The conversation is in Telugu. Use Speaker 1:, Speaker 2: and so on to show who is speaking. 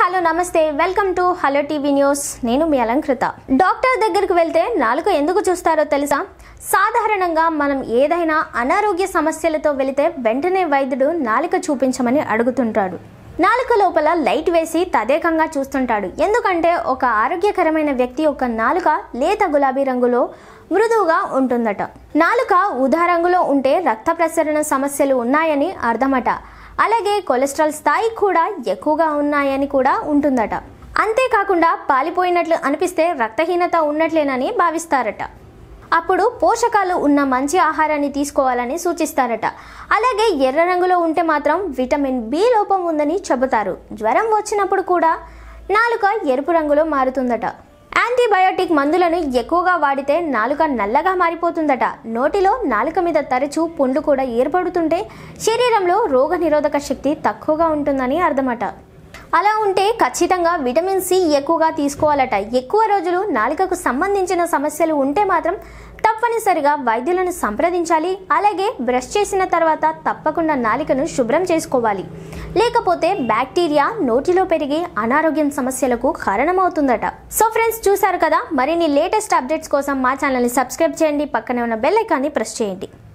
Speaker 1: హలో నమస్తే welcome to hello TV news నేను మీ అలంకృత డాక్టర్ దగ్గరికి వెళ్తే నాలుక ఎందుకు చూస్తారో తెలుసా సాధారణంగా మనం ఏదైనా అనారోగ్య సమస్యలతో వెళితే వెంటనే వైద్యుడు నాలుక చూపించమని అడుగుతుంటాడు నాలుక లోపల లైట్ వేసి తదేకంగా చూస్తుంటాడు ఎందుకంటే ఒక ఆరోగ్యకరమైన వ్యక్తి యొక్క నాలుక లేత గులాబీ రంగులో మృదువుగా ఉంటుందట నాలుక ఊదా రంగులో ఉంటే రక్త ప్రసరణ సమస్యలు ఉన్నాయని అర్థమట అలాగే కొలెస్ట్రాల్ స్థాయి కూడా ఎక్కువగా ఉన్నాయని కూడా ఉంటుందట అంతేకాకుండా పాలిపోయినట్లు అనిపిస్తే రక్తహీనత ఉన్నట్లేనని భావిస్తారట అప్పుడు పోషకాలు ఉన్న మంచి ఆహారాన్ని తీసుకోవాలని సూచిస్తారట అలాగే ఎర్ర రంగులో ఉంటే మాత్రం విటమిన్ బి లోపం ఉందని చెబుతారు జ్వరం వచ్చినప్పుడు కూడా నాలుక ఎరుపు రంగులో మారుతుందట యాంటీబయోటిక్ మందులను ఎక్కువగా వాడితే నాలుక నల్లగా మారిపోతుందట నోటిలో నాలుక మీద తరచూ పుండ్లు కూడా ఏర్పడుతుంటే శరీరంలో రోగనిరోధక శక్తి తక్కువగా ఉంటుందని అర్థమట అలా ఉంటే ఖచ్చితంగా విటమిన్ సి ఎక్కువగా తీసుకోవాలట ఎక్కువ రోజులు నాలుకకు సంబంధించిన సమస్యలు ఉంటే మాత్రం తప్పనిసరిగా వైద్యులను సంప్రదించాలి అలాగే బ్రష్ చేసిన తర్వాత తప్పకుండా నాలుకను శుభ్రం చేసుకోవాలి లేకపోతే బ్యాక్టీరియా నోటిలో పెరిగి అనారోగ్యం సమస్యలకు కారణమవుతుందట సో ఫ్రెండ్స్ చూసారు కదా మరిన్ని లేటెస్ట్ అప్డేట్స్ కోసం మా ఛానల్ని సబ్స్క్రైబ్ చేయండి పక్కనే ఉన్న బెల్ ఐకాన్ని ప్రెస్ చేయండి